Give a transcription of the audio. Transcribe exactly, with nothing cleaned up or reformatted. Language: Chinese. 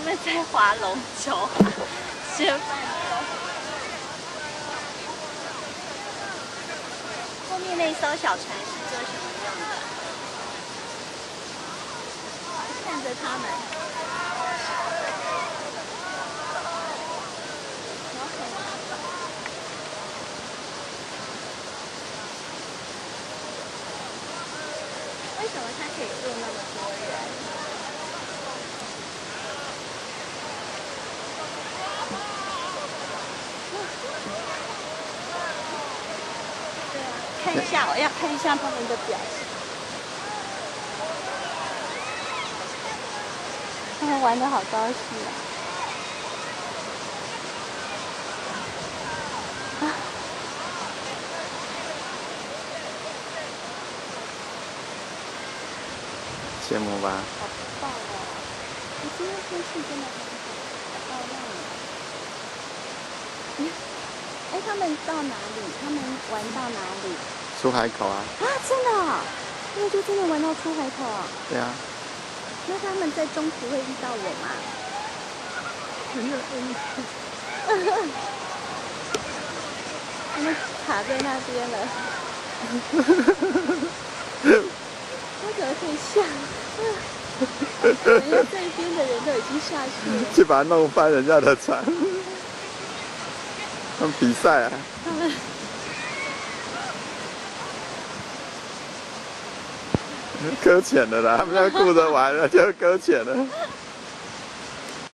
们在划龙舟啊，示范的。后面那艘小船是做什么用的？看着他们。为什么它可以坐那么多人？对啊，看一下，我要看一下他们的表情。他们玩得好高兴啊！啊！ 羡慕吧？ 好棒哦！我今天天气真的很好，好亮啊！哎，他们到哪里？他们玩到哪里？ 出海口啊！ 啊，真的啊！他们就真的玩到出海口啊？ 对啊。 那他们在中途会遇到我吗？没有遇到。他们卡在那边了。我怎么可以下？人家这边的人都已经下去了。 去把它弄翻人家的船。他们比赛啊！ 他们。 搁浅了啦！他们要顾着玩了，就搁浅了。